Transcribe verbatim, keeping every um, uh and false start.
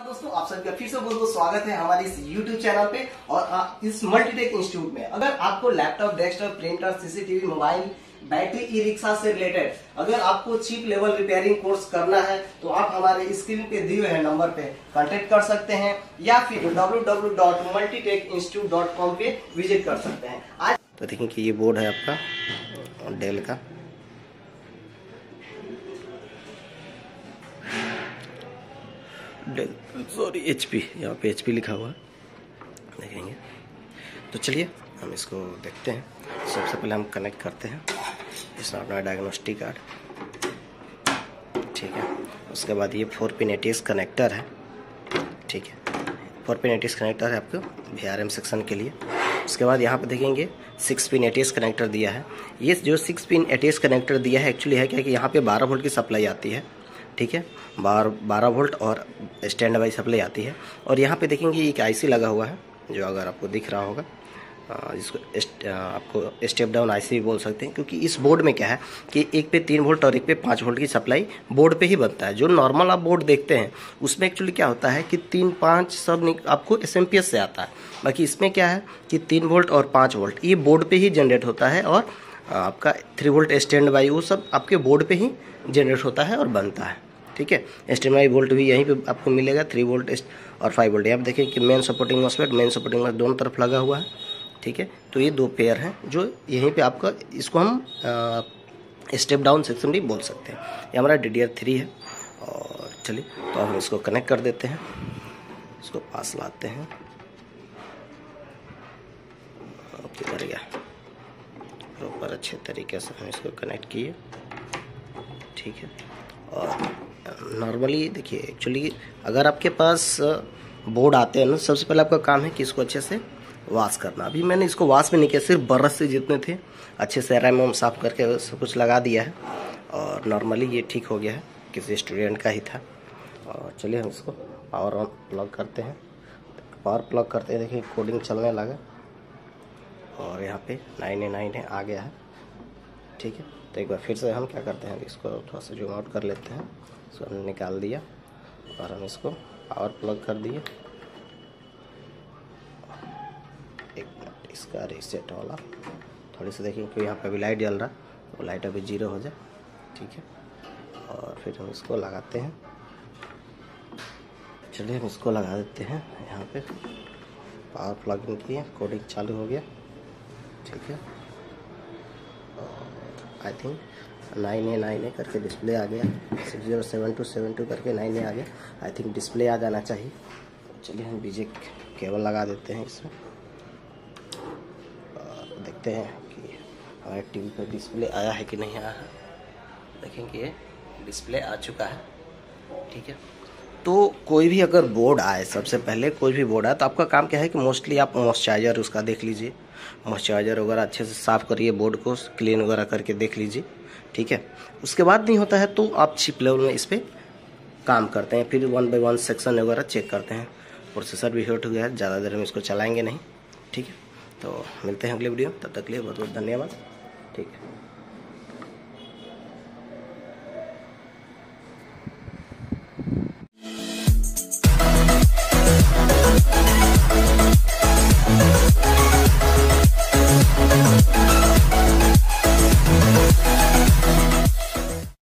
दोस्तों, आप सभी का फिर से बहुत बहुत स्वागत है हमारे इस यूट्यूब चैनल पे और इस मल्टीटेक इंस्टीट्यूट में। अगर आपको laptop, desktop, printer, CCTV, mobile, battery, e rickshaw से रिलेटेड अगर आपको चीप लेवल रिपेयरिंग कोर्स करना है तो आप हमारे स्क्रीन पे दिए हुए नंबर पे कांटेक्ट कर सकते हैं या फिर W W W dot multitech institute dot com पे विजिट कर सकते हैं। आज तो देखिए कि ये बोर्ड है आपका डेल का, डेल सॉरी एचपी, यहाँ पे एचपी लिखा हुआ है, देखेंगे। तो चलिए हम इसको देखते हैं। सबसे पहले हम कनेक्ट करते हैं इसमें अपना डायग्नोस्टिक कार्ड, ठीक है। उसके बाद ये फोर पिन एटीएस कनेक्टर है, ठीक है। फोर पिन एटीएस कनेक्टर है आपको वी आर एम सेक्शन के लिए। उसके बाद यहाँ पे देखेंगे सिक्स पिन एटीएस कनेक्टर दिया है। ये जो सिक्स पिन एटीएस कनेक्टर दिया है एक्चुअली है क्या कि यहाँ पे बारह वोल्ट की सप्लाई आती है, ठीक है। बार बारह वोल्ट और स्टैंड बाई सप्लाई आती है। और यहाँ पे देखेंगे एक आईसी लगा हुआ है जो अगर आपको दिख रहा होगा, जिसको आपको स्टेप डाउन आईसी भी बोल सकते हैं, क्योंकि इस बोर्ड में क्या है कि एक पे तीन वोल्ट और एक पे पाँच वोल्ट की सप्लाई बोर्ड पे ही बनता है। जो नॉर्मल आप बोर्ड देखते हैं उसमें एक्चुअली क्या होता है कि तीन पाँच सब आपको एस एम पी एस से आता है। बाकी इसमें क्या है कि तीन वोल्ट और पाँच वोल्ट ये बोर्ड पे ही जनरेट होता है और आपका थ्री वोल्ट स्टैंड बाई वो सब आपके बोर्ड पे ही जनरेट होता है और बनता है, ठीक है। स्टैंड बाई वोल्ट भी यहीं पे आपको मिलेगा, थ्री वोल्ट और फाइव वोल्ट। यहाँ पे देखिए कि main supporting MOSFET, main supporting MOSFET दोनों तरफ लगा हुआ है, ठीक है। तो ये दो पेयर हैं जो यहीं पे आपका, इसको हम स्टेप डाउन सेक्शन भी बोल सकते हैं। ये हमारा डी डी आर थ्री है। और चलिए तो हम इसको कनेक्ट कर देते हैं, इसको पास लाते हैं। किधर गया, ऊपर अच्छे तरीके से हम इसको कनेक्ट किए, ठीक है। और नॉर्मली देखिए एक्चुअली अगर आपके पास बोर्ड आते हैं ना, सबसे पहले आपका काम है कि इसको अच्छे से वॉश करना। अभी मैंने इसको वॉश भी नहीं किया, सिर्फ ब्रश से जितने थे अच्छे से रैम वैम साफ करके सब कुछ लगा दिया है और नॉर्मली ये ठीक हो गया है, किसी स्टूडेंट का ही था। और चलिए हम इसको पावर ऑन प्लग करते हैं। पावर प्लग करते हैं, देखिए कोडिंग चलने लगा और यहाँ पे नाइन ए नाइन है आ गया है, ठीक है। तो एक बार फिर से हम क्या करते हैं, इसको थोड़ा सा जूम आउट कर लेते हैं। इसको हमने निकाल दिया और हम इसको पावर प्लग कर दिए। एक मिनट, इसका रीसेट वाला थोड़ी सी देखिए कि यहाँ पे अभी लाइट जल रहा है, वो लाइट अभी जीरो हो जाए, ठीक है। और फिर हम इसको लगाते हैं। चलिए हम इसको लगा देते हैं। यहाँ पे पावर प्लग इन किए, कोडिंग चालू हो गया, ठीक है। I think nine A nine A करके डिस्प्ले आ गया, six zero seven two seven two करके नाइन ए आ गया। आई थिंक डिस्प्ले आ जाना चाहिए। चलिए हम बीजे केबल लगा देते हैं इसमें और देखते हैं कि हमारे टीवी पर डिस्प्ले आया है कि नहीं आया है। देखेंगे ये डिस्प्ले आ चुका है, ठीक है। तो कोई भी अगर बोर्ड आए, सबसे पहले कोई भी बोर्ड आए तो आपका काम क्या है कि मोस्टली आप मॉइस्चराइजर उसका देख लीजिए, मॉइस्चराइजर वगैरह अच्छे से साफ़ करिए, बोर्ड को क्लीन वगैरह करके देख लीजिए, ठीक है। उसके बाद नहीं होता है तो आप चिप लेवल में इस पर काम करते हैं, फिर वन बाई वन सेक्शन वगैरह चेक करते हैं। प्रोसेसर भी हीट हो गया है, ज़्यादा देर हम इसको चलाएंगे नहीं, ठीक है। तो मिलते हैं अगले वीडियो, तब तक के लिए बहुत बहुत धन्यवाद, ठीक है।